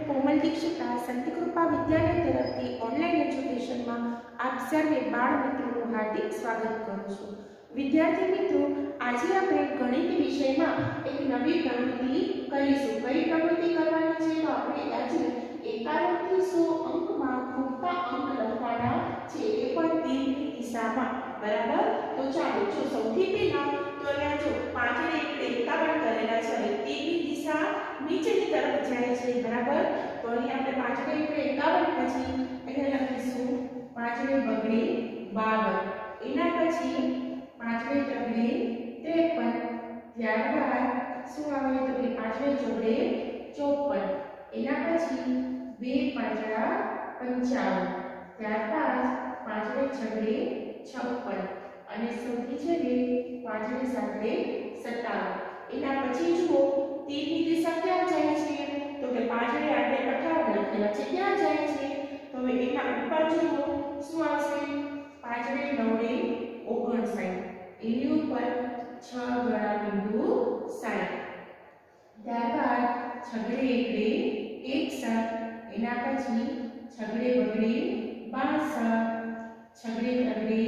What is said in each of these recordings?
कोमल दीक्षिता संतकृपा विद्यालय तरफथी online education में आप सर्वे बाळ मित्रों हार्दिक स्वागत करूँ छूं। विद्यार्थी मित्रों, आज आपणे गणित विषय में एक नवी प्रवृत्ति करीशुं। कई प्रवृत्ति करवानी छे तो आपणे आज 51 થી 100 अंक में खूबता अंक लखवाना छे, ए पण तीરની દિશામાં। बराबर, तो चालो जो सौथी पहेला तो अहींया जो 5 ने 51 करेला छे, तीરની दिशा नीचेनी तरफ जाय छे। बराबर, तो अहींया આપણે 5 ને 51 પછી અહીंया લખીશું 5 ને બગડે 52, એના પછી 5 ને તગડે 53, ત્યારબાદ શું આવે તો કે 5 ને જોડે 54, એના પછી 2 પાંચડા 55, ત્યારબાદ 5 ને છગડે 56 અને સૌથી છેલ્લે 5 ને સાતડે 57, એના પછી જુઓ तीરની દિશા ક્યાં જાય છે તો કે 5 ને 8 ને 58 લખેલા છે, ક્યાં જાય છે તો હવે એના ઉપર જુઓ શું આવશે 5 ને 9 ને 59, એની ઉપર 6 ગણા બિંદુ 60, ત્યારબાદ છગડે એકડે 61, એના પછી છગડે બગડે 62, छगड़े तगड़े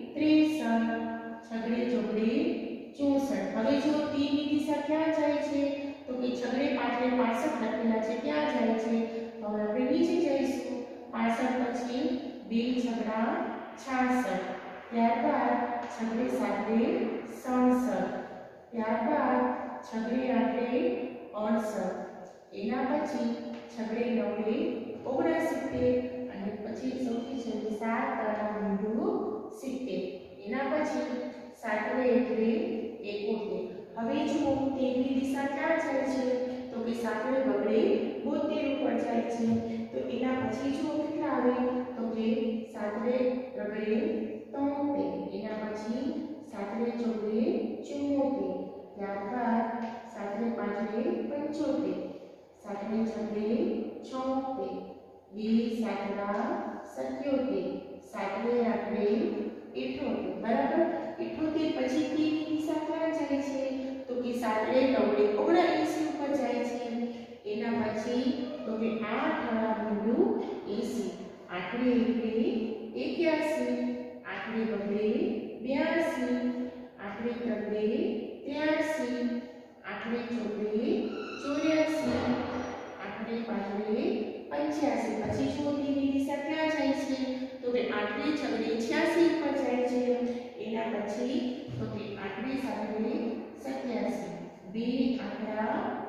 63, छगड़े चौगड़े 64। હવે જો तीनની દિશા ક્યાં જાય છે તો કે છગડે 5 ને 65 લખેલા છે, ક્યાં જાય છે હવે આપણે નીચે જઈશું 65 પછી 2 છગડા 66, ત્યારબાદ છગડે 7 ને 67, ત્યારબાદ છગડે 8 ને 68, એના પછી છગડે 9 ને 69 અને પછી સૌથી છેલ્લે 7 ગણા બિંદુ 70, એના પછી 7 ને 1 ને 71। હવે જુઓ તેની દિશા ક્યાં જાય છે તો કે 7 ને બગડે 72 ઉપર જાય છે, તો એના પછી જુઓ કેટલા આવે તો કે 7 ને બગડે 73, એના પછી 7 ને ચોગડે 74, ત્યારબાદ 7 ને 5 ને 75, 7 ને છગડે 76, 2 સાતડા 77, 7 ને 8 ને 78। બરાબર, 78 પછી तीની દિશા ક્યાં જાય છે તો કે 7 ને 9 ને 79 ઉપર જાય છે, એના પછી તો કે 8 ગણા બિંદુ 80, 8 ને 1 ને 81, 8 ને બગડે 82, 8 ને તગડે 83, 8 ને ચોગડે 84, 8 ને 5 ને 85। પછી જો तीની દિશા ક્યાં જાય છે તો કે 8 ને છગડે 86 ઉપર જાય છે, એના પછી તો કે 8 ને 7 ને 87, 2 આંકડા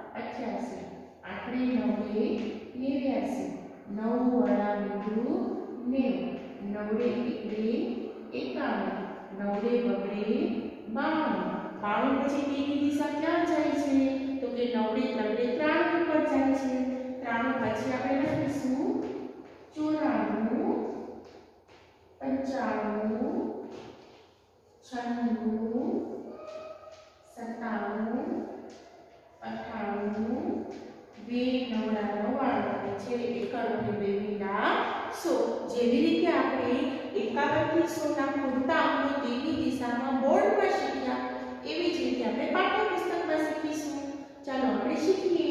88, 8 ને 9 ને 89, 9 વાળા બિંદુ 90, 9 ને 1 ને 51, 9 ને બગડે 52, 52 પછી तीની દિશા ક્યાં જાય છે તો કે 9 ને તગડે 93 ઉપર જાય છે, 93 પછી આપણે લખીશું 94, 95, 96, 97, 98, 2 નવડા 99 અને છેલ્લે 91 ને 2 વિના 100। જેવી રીતે આપણે 51 થી 100 ના પૂરતા અંકો તેની દિશામાં બોર્ડમાં શીખ્યા, એવી જ રીતે આપણે પાઠ્યપુસ્તકમાં શીખીશું। ચાલો આપણે શીખીએ।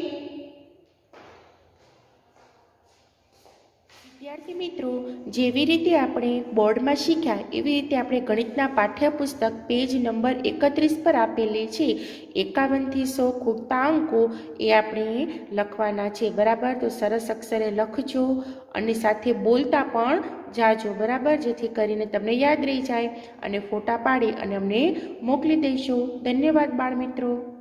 विद्यार्थी मित्रों, जेवी रीते आपणे बोर्ड में शीख्या एवी रीते आपणे गणितना पाठ्यपुस्तक पेज नंबर 31 पर आपेली छे 51 થી 100 खूबता अंको ए आपणे लखवाना छे। बराबर, तो सरस अक्षरे लखजो अने साथे बोलता पण जाजो। बराबर, जेथी करीने तमने याद रही जाय अने फोटा पाडी अने अमने मोकली देशो। धन्यवाद बाळ मित्रों।